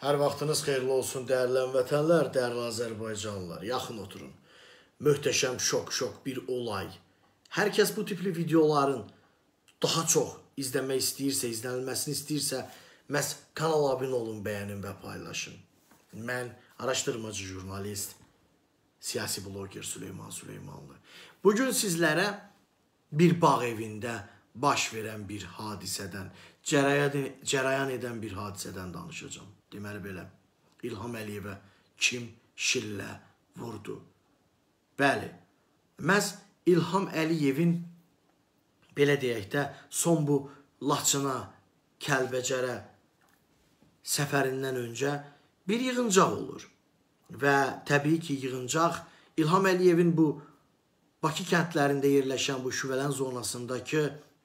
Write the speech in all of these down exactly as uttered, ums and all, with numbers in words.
Hər vaxtınız xeyirli olsun, dəyərli vətənlər, dəyərli Azərbaycanlılar. Yaxın oturun. Möhtəşəm şok-şok bir olay. Hər kəs bu tipli videoların daha çox izləmək istəyirsə, izlənilməsini istəyirsə, məhz kanala abunə olun, bəyənin və paylaşın. Mən araşdırmacı jurnalist, siyasi bloger Süleyman Süleymanlı. Bugün sizlərə bir bağ evində baş verən bir hadisədən, cərəyan edən bir hadisədən danışacağım. Deməli belə, İlham Əliyevə kim şillə vurdu? Bəli, məhz İlham Əliyevin, belə deyək də, son bu Laçına, Kəlbəcərə səfərindən öncə bir yığıncaq olur. Və təbii ki, yığıncaq İlham Əliyevin bu Bakı kəndlərində yerləşən bu şüvələn zonasındakı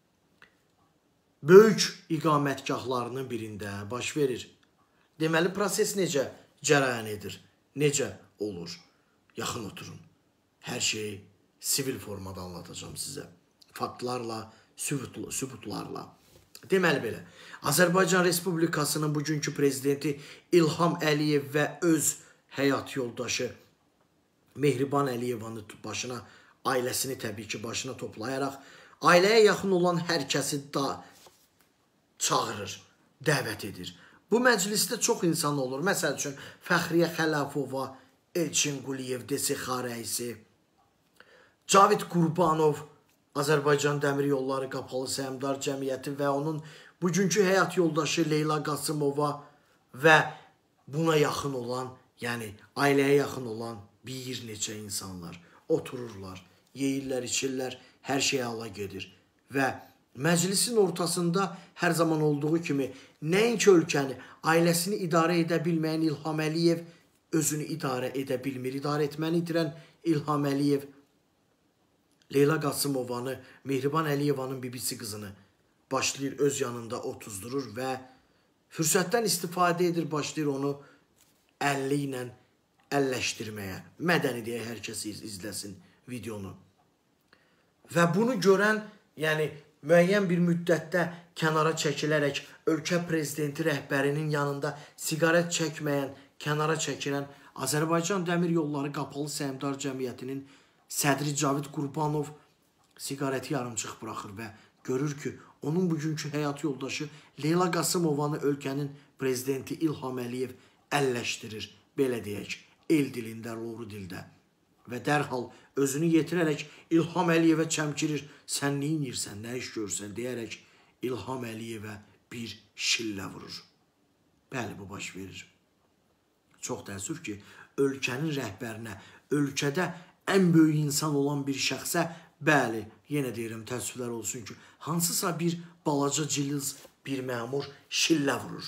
böyük iqamətgahlarının birində baş verir. Deməli, proses necə cərəyan edir, necə olur? Yaxın oturun. Hər şeyi sivil formada anlatacağım sizə. Faktlarla, sübutlarla. Deməli belə, Azərbaycan Respublikasının bugünkü prezidenti İlham Əliyev və öz həyat yoldaşı Mehriban Əliyevanı başına, ailəsini təbii ki başına toplayaraq, ailəyə yaxın olan hər kəsi da çağırır, dəvət edir. Bu məclisdə çox insan olur. Məsəl üçün, Fəxriyə Xələfova, Elçin Quliyev, D S X rəisi, Cavid Qurbanov, Azərbaycan Dəmir Yolları Qapalı Səhmdar Cəmiyyəti və onun bugünkü həyat yoldaşı Leyla Qasımova və buna yaxın olan, yəni ailəyə yaxın olan bir neçə insanlar otururlar, yeyirlər, içirlər, hər şey ala gedir. Və məclisin ortasında hər zaman olduğu kimi nəinki ölkəni, ailəsini idarə edə bilməyən İlham Əliyev özünü idarə edə bilmir. İdarə etməni itirən İlham Əliyev Leyla Qasımovanı, Mehriban Əliyevanın bibisi qızını başlayır öz yanında otuzdurur və fürsətdən istifadə edir, başlayır onu əlli ilə əlləşdirməyə. Mədəni deyə hər kəs izləsin videonu. Və bunu görən, yəni müəyyən bir müddətdə kənara çəkilərək ölkə prezidenti rəhbərinin yanında siqaret çəkməyən, kənara çəkilən Azərbaycan Dəmir Yolları Qapalı Səhmdar Cəmiyyətinin sədri Cavid Qurbanov siqareti yarımçıq buraxır və görür ki, onun bugünkü həyat yoldaşı Leyla Qasımovanı ölkənin prezidenti İlham Əliyev əlləşdirir, belə deyək, el dilində, loru dildə. Və dərhal özünü yetirərək İlham Əliyevə çəmkirir, sən nə inirsən, nə iş görsən, deyərək İlham Əliyevə bir şillə vurur. Bəli, bu baş verir. Çox təəssüf ki, ölkənin rəhbərinə, ölkədə ən böyük insan olan bir şəxsə, bəli, yenə deyirəm, təəssüflər olsun ki, hansısa bir balaca ciliz bir məmur şillə vurur.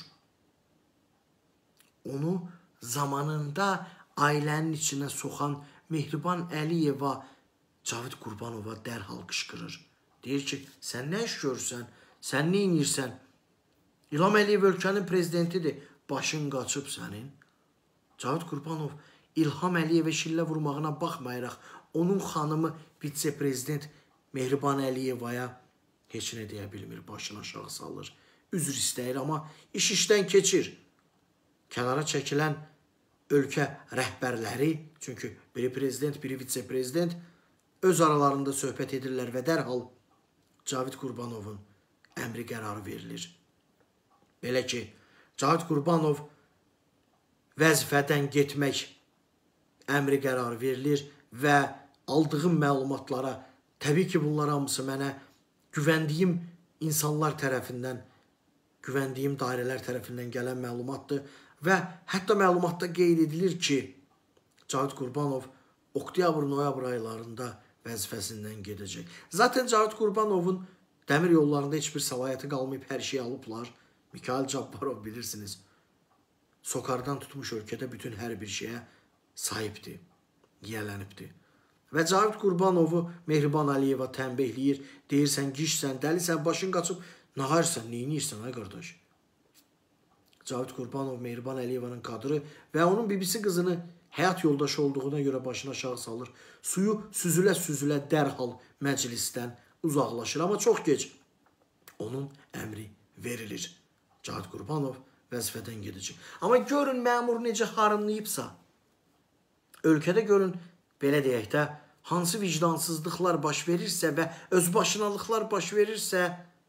Onu zamanında ailənin içinə soxan Mehriban Əliyeva Cavid Qurbanova dərhal qışqırır. Deyir ki, sən nə iş görürsən, sən nə inirsən? İlham Əliyev ölkənin prezidentidir, başın qaçıb sənin. Cavid Qurbanov İlham Əliyevə şillə vurmağına baxmayaraq, onun xanımı vitse-prezident Mehriban Əliyevaya heç nə deyə bilmir, başını aşağı salır. Üzr istəyir, amma iş işdən keçir. Kənara çəkilən ölkə rəhbərləri, çünki biri prezident, biri vitse-prezident öz aralarında söhbət edirlər və dərhal Cavid Qurbanovun əmri qərarı verilir. Belə ki, Cavid Qurbanov vəzifədən getmək əmri qərarı verilir və aldığım məlumatlara, təbii ki, bunlar hamısı mənə güvəndiyim insanlar tərəfindən, güvəndiyim dairələr tərəfindən gələn məlumatdır və hətta məlumatda qeyd edilir ki, Cavid Qurbanov oktyabr-noyabr aylarında vəzifəsindən gedəcək. Zaten Cavid Qurbanovun dəmir yollarında heç bir səlahiyyəti qalmayıb, hər şeyi alıblar. Mikhail Cabbarov bilirsiniz, sokardan tutmuş ölkədə bütün hər bir şeyə sahibdir, yiyələnibdir. Və Cavid Qurbanovu Mehriban Əliyeva tənbihləyir, deyirsən, gişsən, dəlisən, başın qaçıb, nağarsan, neyinirsən, ay qardaş? Cavid Qurbanov Mehriban Əliyevanın qadını və onun bibisi qızını həyat yoldaşı olduğuna görə başını aşağı salır. Suyu süzülə-süzülə dərhal məclisdən uzaqlaşır. Amma çox gec onun əmri verilir. Cavid Qurbanov vəzifədən gedəcək. Amma görün məmur necə harınlayıbsa, ölkədə görün, belə deyək də, hansı vicdansızlıqlar baş verirsə və özbaşınalıqlar baş verirsə,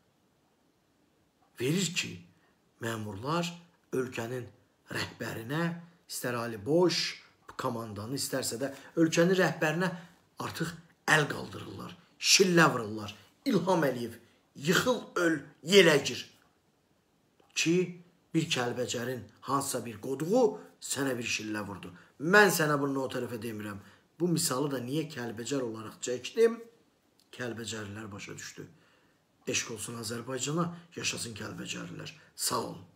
verir ki, məmurlar ölkənin rəhbərinə, istər Ali Boş komandanı, istərsə də ölkənin rəhbərinə artıq əl qaldırırlar, şillə vururlar. İlham Əliyev, yıxıl, öl, yerə gir. Ki, bir Kəlbəcərin hansısa bir qoduğu sənə bir şillə vurdu. Mən sənə bunu o tərəfə demirəm. Bu misalı da niyə Kəlbəcər olaraq çəkdim? Kəlbəcərlilər başa düşdü. Eşq olsun Azərbaycana, yaşasın Kəlbəcərlilər. Sağ olun.